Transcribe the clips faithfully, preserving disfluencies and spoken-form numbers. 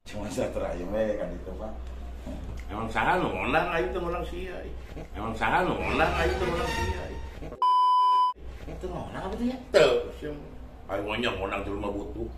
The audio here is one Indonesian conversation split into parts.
Cuma silaturahim we kan itu Pak. Emang saha nu ngondang aing teh ngondang sia. Emang saha nu ngondang aing teh ngondang sia. Itu ngondang apa tuh ya? Teu, sim. Aing monyong ngondang di rumah butuh.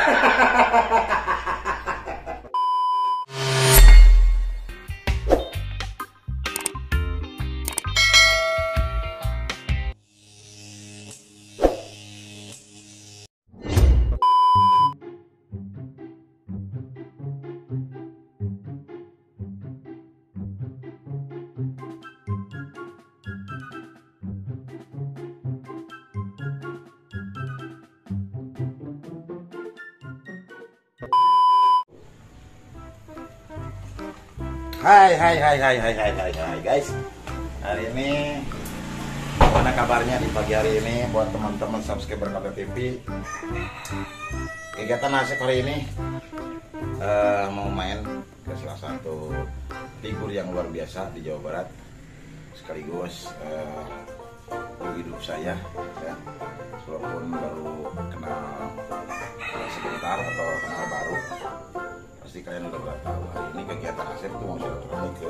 Hai hai hai hai hai hai hai hai guys. Hari ini gimana kabarnya di pagi hari ini buat teman-teman subscriber K T T V. Kegiatan asik hari ini uh, mau main ke salah satu figur yang luar biasa di Jawa Barat, sekaligus uh, hidup saya ya. Walaupun baru kenal sebentar atau kenal baru, pasti kalian udah pada tahu. Hari ini kegiatan Asep itu mau silaturahmi ke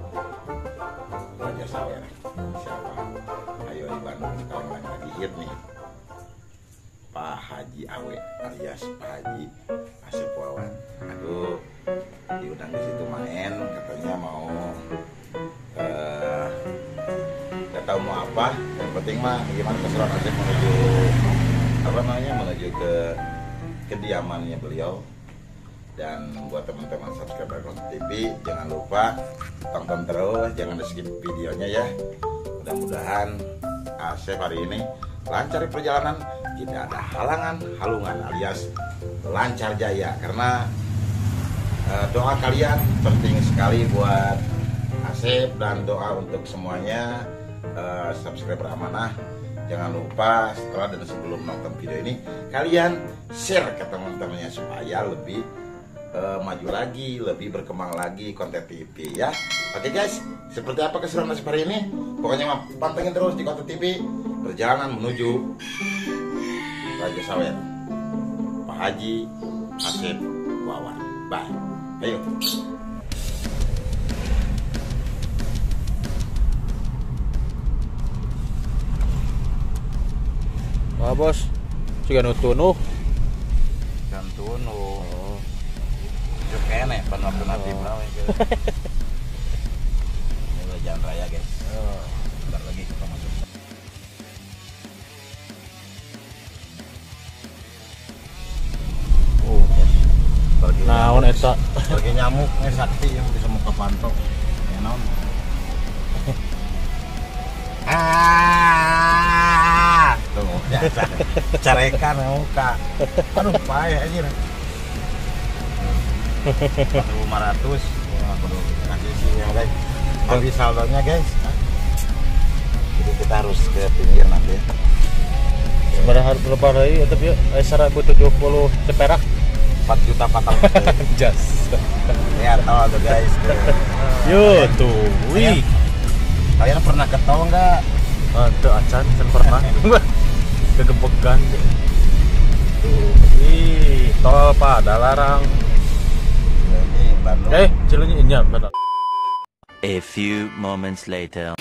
Raja Sawer. Siapa? Ayo di Bandung sekarang lagi hit nih, Pak Haji Awe alias Pak Haji Asep Wawan. Aduh, diundang di situ main, katanya mau eh, nggak tahu mau apa. Yang penting mah gimana keseruan Asep menuju apa namanya menuju ke kediamannya beliau. Dan buat teman-teman subscriber K T T V, jangan lupa tonton terus, jangan di skip videonya ya. Mudah-mudahan Asep hari ini lancar perjalanan, tidak ada halangan, halungan alias lancar jaya. Karena eh, doa kalian penting sekali buat Asep dan doa untuk semuanya eh, subscriber amanah. Jangan lupa setelah dan sebelum nonton video ini kalian share ke teman-temannya supaya lebih Uh, maju lagi, lebih berkembang lagi konten T V ya. Oke guys, seperti apa keseruan Asep hari ini? Pokoknya mah pantengin terus di konten T V perjalanan menuju Raja Sawer, Pak Haji Asep Wawan. Bye. Ayo. Wah bos, sudah nutunuh. Dan tunuh. Kene pan waktu nanti berapa ya? Ini udah jalan raya guys. Oh. Bentar lagi kita masuk. Oh, pergi. Naon eta? Pergi nyamuk nih sakti yang bisa muka pantok. Ya naon? Ah, tuh biasa. Carekan muka. Aduh payah aja. empat ribu lima ratus. Wah, perlu kasih sih ya guys. Habis saldonya guys. Jadi kita harus ke pinggir nanti. Sebenarnya harus berapa hari tapi ya seribu tujuh puluh ceperak empat juta patang. jas. Ya tahu tuh guys. Ke... Yo tuh. Wih. Kalian pernah ke tol enggak? Ada acan kan pernah. Kegebegan. Tuh. Wih, tol pada larang. Eh, Cileunyi ini benar. A few moments later.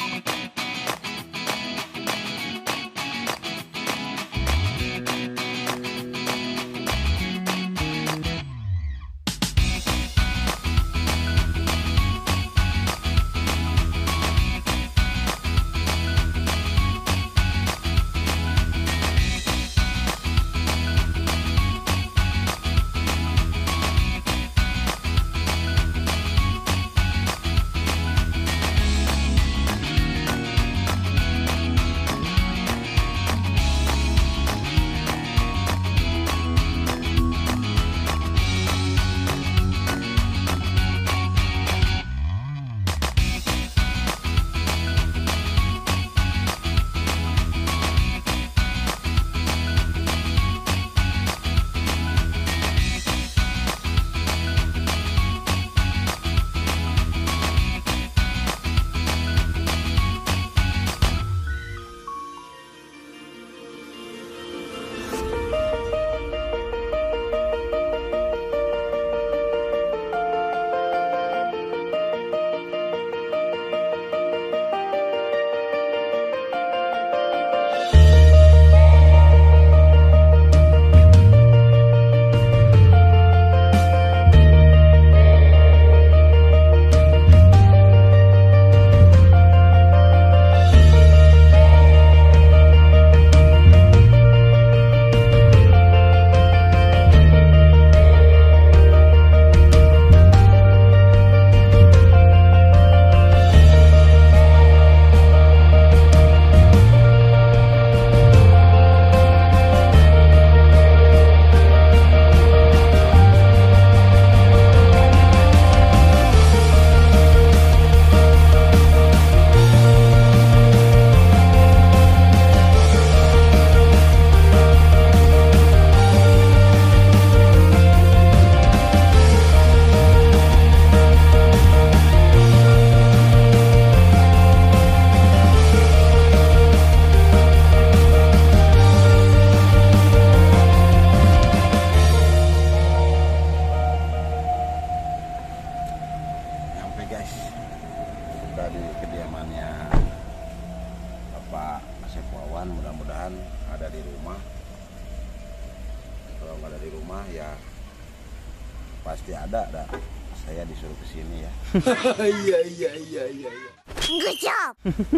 pasti ada, ada. Saya disuruh ke sini ya. Iya iya iya iya. Good job.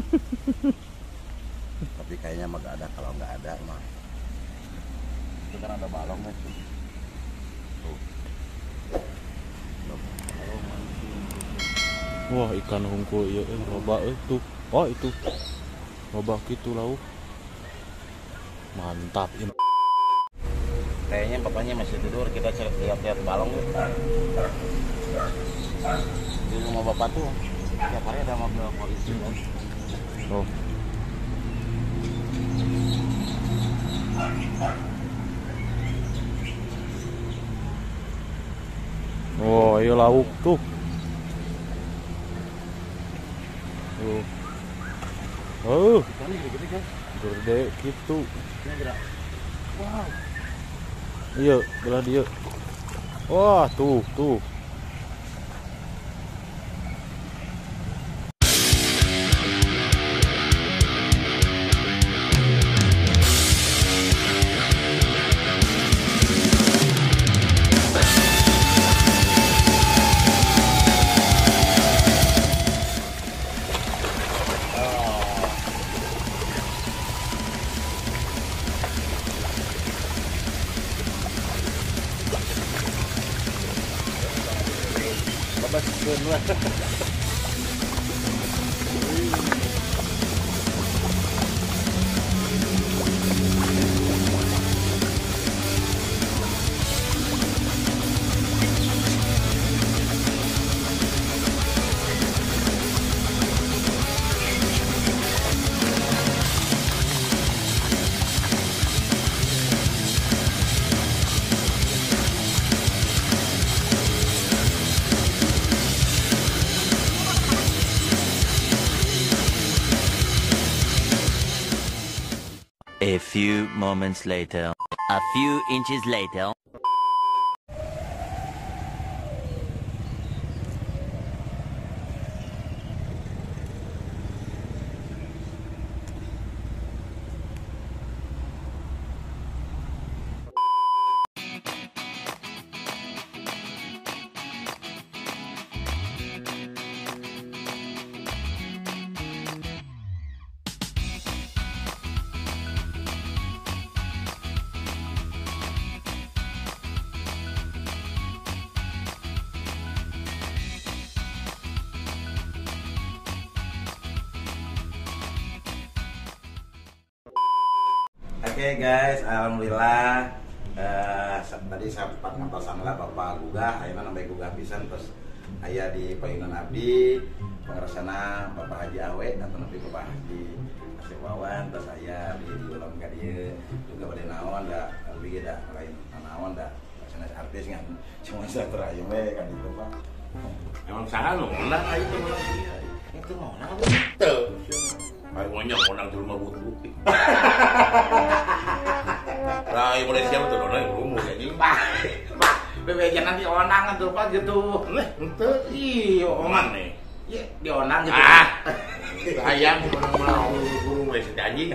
Tapi kayaknya mah gak ada, kalau nggak ada mah. Itu kan ada balong nih. Tuh. Wah, ikan hungkul iya eh loba eh tuh. Oh, itu. Loba gitu lauk. Mantap ini. Kayaknya bapaknya masih tidur, kita cari lihat-lihat balong nih. Di rumah bapak tuh tiap hari ada mobil polisi kan. Oh. Oh, ayo lauk tuh. Tuh. Oh, gede gitu. Wow. Iya, belah dia. Wah, tuh, tuh. Babas semua. A few moments later. A few inches later. Oke guys, alhamdulillah uh, tadi sempat ngapalsan lah bapak gugah, ayeuna nambah gugah pisan terus aya di payunan abdi pengrasana Bapak Haji Awe atau nanti Bapak Haji Asep Wawan terus aya di ulam ka dieu juga bade naon da abdi da lain naon da sana artis ngan cuma satra aya we kan itu Pak. Emang saha nu ngundang aya teh urang sia. Itu naon Teu. Ai monya ngundang di rumah butuh. Lah, ieu mulai siap tuh dona rumu anjing. Pak. Pak, bebejanan di onang atuh Pak gitu. Leh, henteu ieu oman nih. Iya, di onang gitu. Ah. Hayang menang-menang burung we si anjing.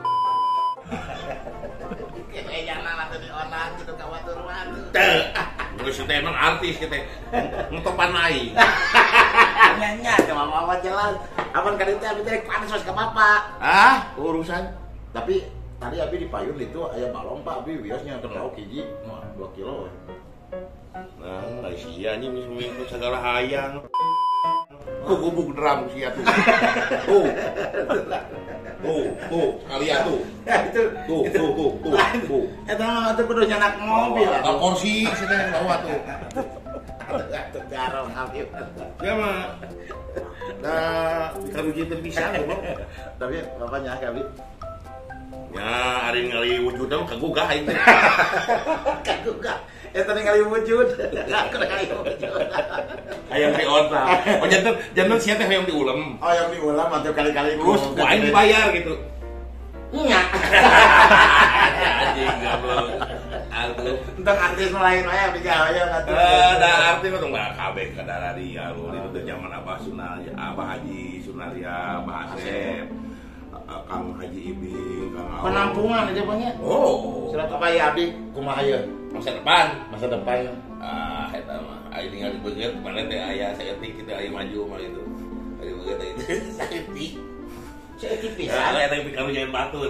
Bebejanan atuh di onang gitu ka waturuan. Teu. Geus teh emang artis kita. Ngetopan aing. Nya-nya cuma mama jelas. Apan ka dieu teh abi teh panas ka bapak. Ah, urusan. Tapi tadi abi di payun itu aya balong Pak, abi wiosnya keur lauk hiji dua kilo. Nah, lai sia anjing geus minggu sagala hayang. Ku gubuk drum sia tuh. Tuh. Tuh, tuh, sekalian tuh. Ya itu. Tuh, tuh, tuh, tuh, tuh. Eta mah atuh kudu nyanak mobil. Ada kursi sih teh bawa tuh. Atuh garong abi. Ya mah. Nah, karuji teh bisa loh. Tapi bapaknya abi. Ya, ari ngali wujudna kagugah aing teh. Kagugah. Eta ningali wujud. Kagugah ningali wujud. Hayang diontrak. Oh janten janten sia teh hayang diulem. Oh yang diulang atuh kali-kali Terus ku aing dibayar gitu. Nya. Anjing goblok. Aduh. Entang artis lain aya bicara aya atuh. Eh, da arti mah tong kabeh kadara dia lu itu teh zaman Abah Sunaria, Abah Haji Sunaria, Abah Asep, Kang Haji Ibing, Kang Aul. Penampungan aja banyak. Oh, Surat apa ya abi kumaha ieu? masa depan. Masa depan. Ah, eta mah. Ayo tinggal dibeget, mana teh ayah seetik kita ayah maju mah itu. Ayo beget itu seetik. Seetik Ya, pisan. ayah tapi kalau jangan batur.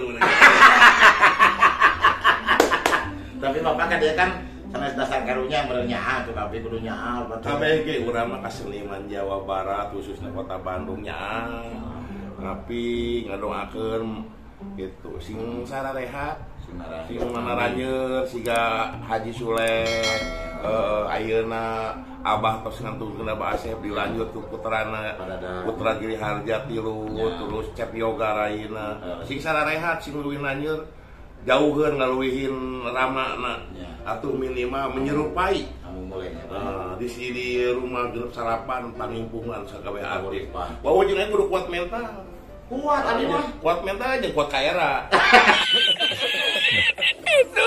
Tapi bapak kan dia kan sanes dasar karunya berenyaa tuh kabeh kudu nyaa batur. Kabeh ge urang mah kaseniman Jawa Barat khususnya kota Bandung nyaa. Ngapi ngadoakeun gitu. Sing sarareha, sing Manaranyeun, siga Haji Sule, eh ayeuna Abah tos ngantungkeun Abah Asep dilanjut ku putrana Putra Giri Harja tilu terus Cep Yoga Raina. Sing sarareha sing luwih lanjut jauheun ngaluwihin ramana atuh minimal menyerupai uh, di sini rumah genep sarapan panimpungan sakabeh abdi bahwa jeung kudu kuat mental Kuat abi mah. kuat mental aja kuat kaera Itu.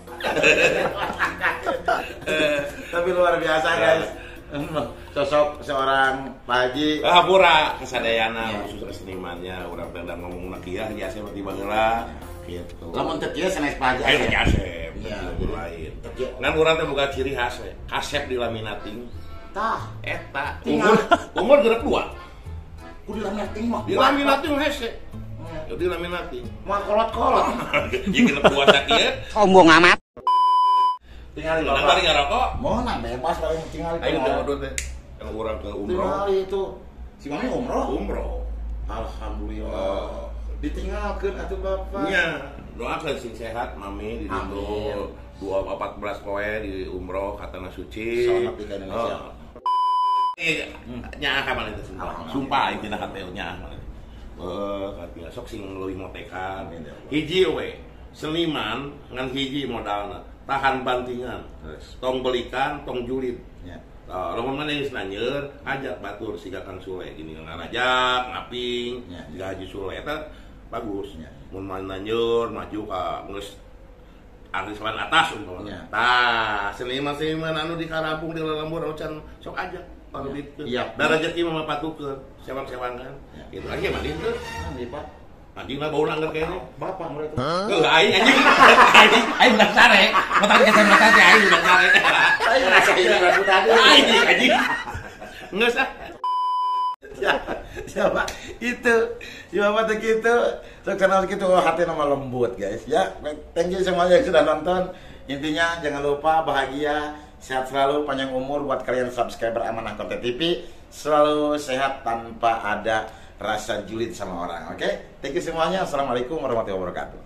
Tapi luar biasa guys. Sosok seorang Pak Haji. ah pura kesadayana khusus senimannya urang teh da ngomongna kieu ya saya mati baheula gitu. Lamun teu kieu sanes Pak Haji. Ayo kasep, Iya. lain. Ngan urang teh boga ciri khas we, kasep dilaminating. Tah, Eta Tinggal. umur umur genep dua. ku dilaminating mah. Dilaminating hese. Ya dilaminating. Mah kolot-kolot. Jeung genep dua sakieu. Sombong amat. Tinggal Nang bari ngarokok. Mau nang bebas paling tinggal. Ayo dodot teh. Kalau urang ke umroh. Tinggal itu. Si Mami umroh. Umroh. Alhamdulillah. Oh. Ditinggalkeun atuh Bapak. Nya, doakeun sing sehat mami di Amin. ditu dua empat belas poe di umroh ka tanah suci. Selamat tinggal di Indonesia. Oh. Eh, nyaah ka mana itu sumpah. Sumpah intina ka teh nyaah mana. Eh, katia sok sing leuwih motekan. Amin, ya Allah. Hiji we, seniman ngan hiji modalna, tahan bantingan. Terus. Tong belikan, tong julid. Ya. Uh, lamun mana yang nanyeur, ajak batur siga Kang Sule gini ngarajak, ngaping, Ya. siga Haji Sule eta bagus. Ya. Mun mana nanyeur maju ka geus artis lan atas umpamana. Ya. Tah, seniman-seniman anu di Karapung di Lelembur ocan sok ajak pangditkeun. Iya. Da rezeki mah patukeun, sewang-sewangan. Ya. Gitu aja mah dieu teh. Andi Pak. Anjing mah bauna anggar kene. Bapak mulai itu. Heuh, aing anjing. Aing aing udah sare. Mata kita mata teh aing udah sare. Ayo ngerasain rambut tadi. Anjing anjing. Geus ah. Ya, siapa itu si bapak tuh gitu terkenal gitu oh, hati nama lembut guys ya. Thank you semuanya yang sudah nonton. Intinya jangan lupa bahagia, sehat selalu, panjang umur buat kalian subscriber Amanah Konten T V, selalu sehat tanpa ada rasa julid sama orang. Oke, okay? Thank you semuanya. Assalamualaikum warahmatullahi wabarakatuh.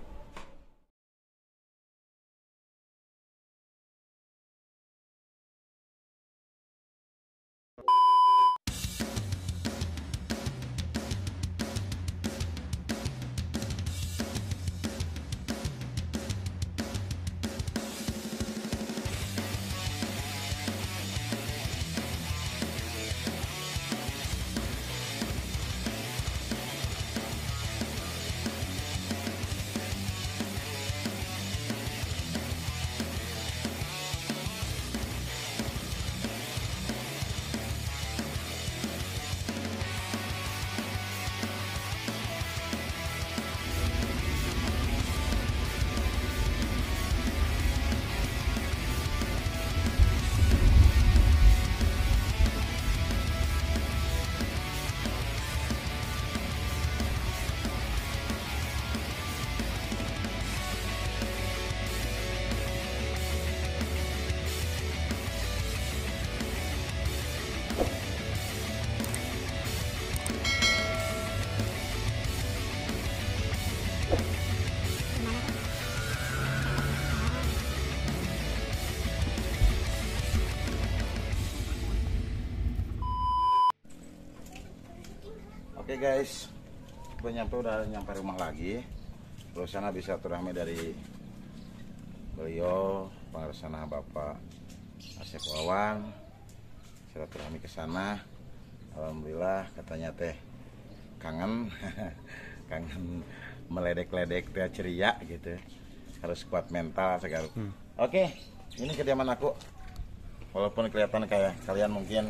Oke guys, gue nyampe udah nyampe rumah lagi. Terus sana bisa turahmi dari beliau, pengarsana Bapak Asep Wawan. Silaturahmi ke sana. Alhamdulillah katanya teh kangen, kangen meledek-ledek teh ceria gitu. Harus kuat mental segala. Hmm. Oke, ini kediaman aku. Walaupun kelihatan kayak kalian mungkin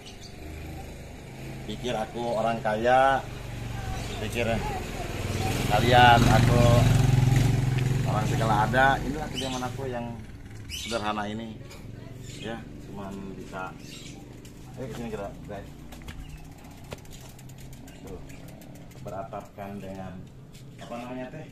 pikir aku orang kaya, pikir kalian aku orang segala ada. Inilah kediaman aku yang sederhana ini, ya. cuman bisa. Ayo kesini gerak guys. Tuh, beratapkan dengan apa namanya teh?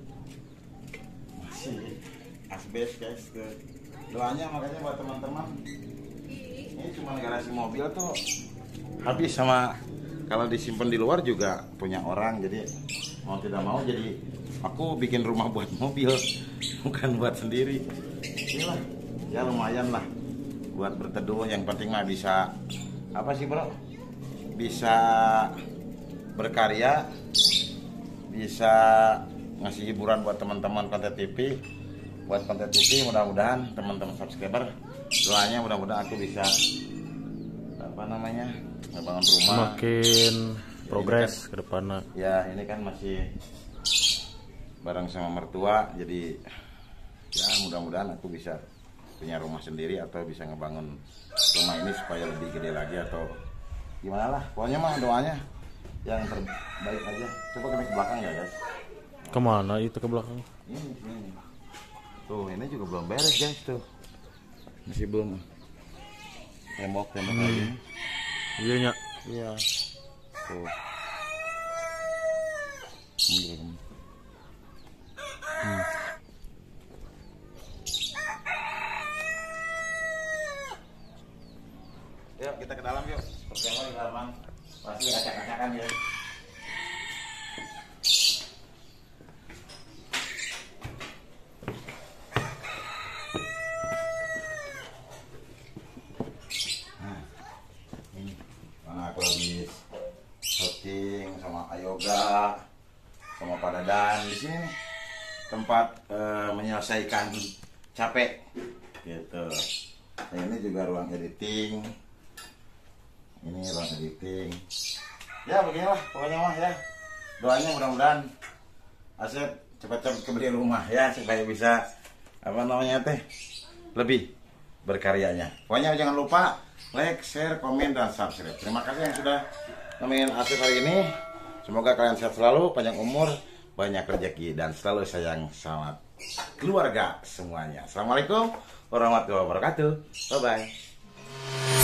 Masih asbes guys. Tuh. Doanya makanya buat teman-teman. Ini cuma garasi mobil tuh habis sama kalau disimpan di luar juga punya orang, jadi mau tidak mau jadi aku bikin rumah buat mobil bukan buat sendiri. Inilah ya lumayan lah buat berteduh, yang penting mah bisa apa sih bro, bisa berkarya, bisa ngasih hiburan buat teman-teman konten T V, buat konten T V. Mudah-mudahan teman-teman subscriber doanya mudah-mudahan aku bisa apa namanya ngebangun rumah Makin progres kan, ke depannya. ya ini kan masih bareng sama mertua, jadi ya mudah-mudahan aku bisa punya rumah sendiri atau bisa ngebangun rumah ini supaya lebih gede lagi atau gimana lah. Pokoknya mah doanya yang terbaik aja. Coba kami ke belakang ya guys. Kemana itu ke belakang? Ini, ini. Tuh ini juga belum beres guys tuh. Masih belum. Tembok tembok Hmm. lagi. Iya nya. Iya. Tuh. Hmm. Hmm. Yuk kita ke dalam yuk. Pertama di halaman pasti acak-acakan ya. Nah, ini mana aku habis shooting sama Ayoga sama Pak Dadan di sini nih, tempat eh, menyelesaikan capek gitu. Nah, ini juga ruang editing. Ini ruang editing. Ya beginilah pokoknya mah ya. Doanya mudah-mudahan Asep cepat-cepat kembali rumah ya supaya bisa apa namanya teh lebih berkaryanya. Pokoknya jangan lupa like, share, komen dan subscribe. Terima kasih yang sudah nemenin Asep hari ini. Semoga kalian sehat selalu, panjang umur, banyak rezeki dan selalu sayang sama keluarga semuanya. Assalamualaikum warahmatullahi wabarakatuh. Bye bye.